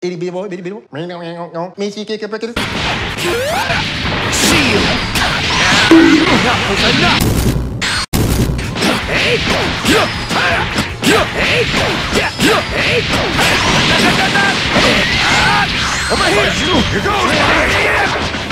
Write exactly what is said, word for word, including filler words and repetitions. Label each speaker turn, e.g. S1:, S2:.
S1: Itty bitty boy, bitty bitty boy. Me see kick up at it.
S2: See you. Enough is enough. Hey, yeah, yeah, hey, yeah, yeah, hey. Over here. Here goes.